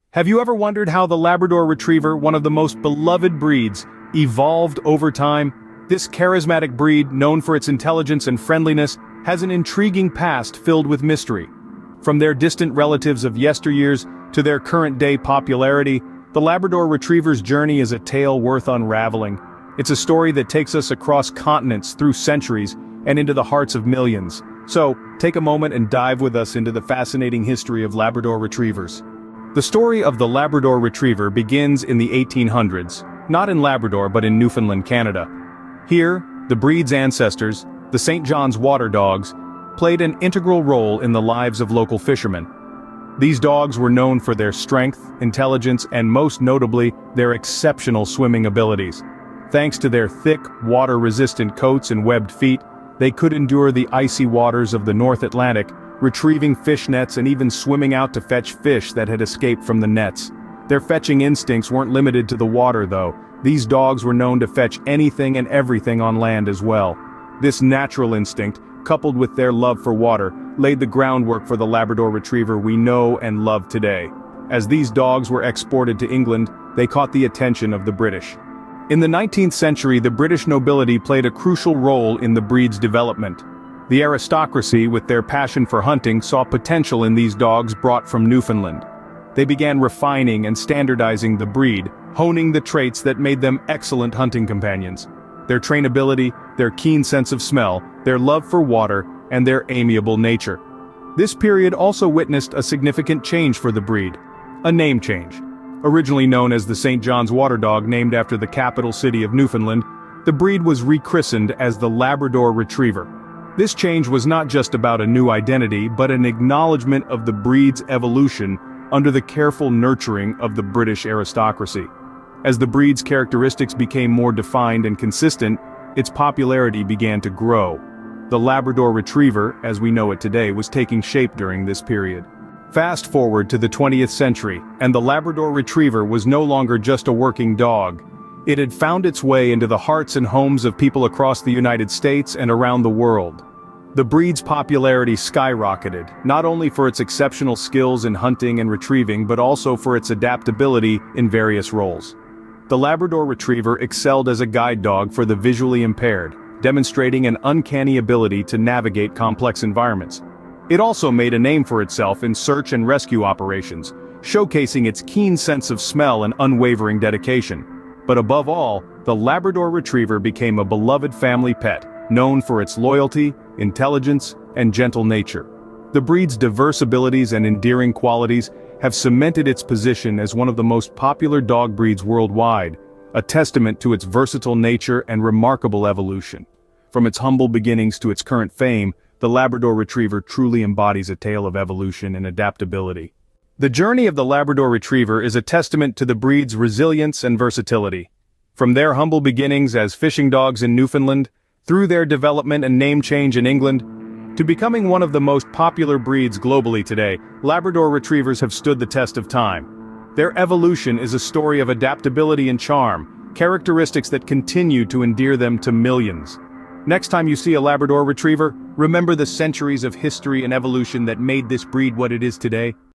Have you ever wondered how the Labrador Retriever, one of the most beloved breeds, evolved over time? This charismatic breed, known for its intelligence and friendliness, has an intriguing past filled with mystery. From their distant relatives of yesteryears to their current-day popularity, the Labrador Retriever's journey is a tale worth unraveling. It's a story that takes us across continents, through centuries, and into the hearts of millions. So, take a moment and dive with us into the fascinating history of Labrador Retrievers. The story of the Labrador Retriever begins in the 1800s, not in Labrador but in Newfoundland, Canada. Here, the breed's ancestors, the St. John's water dogs, played an integral role in the lives of local fishermen. These dogs were known for their strength, intelligence, and most notably, their exceptional swimming abilities. Thanks to their thick, water-resistant coats and webbed feet, they could endure the icy waters of the North Atlantic, retrieving fish nets and even swimming out to fetch fish that had escaped from the nets. Their fetching instincts weren't limited to the water though. These dogs were known to fetch anything and everything on land as well. This natural instinct, coupled with their love for water, laid the groundwork for the Labrador Retriever we know and love today. As these dogs were exported to England, they caught the attention of the British. In the 19th century, the British nobility played a crucial role in the breed's development. The aristocracy, with their passion for hunting, saw potential in these dogs brought from Newfoundland. They began refining and standardizing the breed, honing the traits that made them excellent hunting companions. Their trainability, their keen sense of smell, their love for water, and their amiable nature. This period also witnessed a significant change for the breed. A name change. Originally known as the St. John's water dog named after the capital city of Newfoundland, the breed was rechristened as the Labrador Retriever. This change was not just about a new identity but an acknowledgement of the breed's evolution under the careful nurturing of the British aristocracy. As the breed's characteristics became more defined and consistent, its popularity began to grow. The Labrador Retriever, as we know it today, was taking shape during this period. Fast forward to the 20th century, and the Labrador Retriever was no longer just a working dog. It had found its way into the hearts and homes of people across the United States and around the world. The breed's popularity skyrocketed, not only for its exceptional skills in hunting and retrieving but also for its adaptability in various roles. The Labrador Retriever excelled as a guide dog for the visually impaired, demonstrating an uncanny ability to navigate complex environments. It also made a name for itself in search and rescue operations, showcasing its keen sense of smell and unwavering dedication. But above all, the Labrador Retriever became a beloved family pet, known for its loyalty, intelligence, and gentle nature. The breed's diverse abilities and endearing qualities have cemented its position as one of the most popular dog breeds worldwide, a testament to its versatile nature and remarkable evolution. From its humble beginnings to its current fame, the Labrador Retriever truly embodies a tale of evolution and adaptability. The journey of the Labrador Retriever is a testament to the breed's resilience and versatility. From their humble beginnings as fishing dogs in Newfoundland, through their development and name change in England, to becoming one of the most popular breeds globally today, Labrador Retrievers have stood the test of time. Their evolution is a story of adaptability and charm, characteristics that continue to endear them to millions. Next time you see a Labrador Retriever, remember the centuries of history and evolution that made this breed what it is today.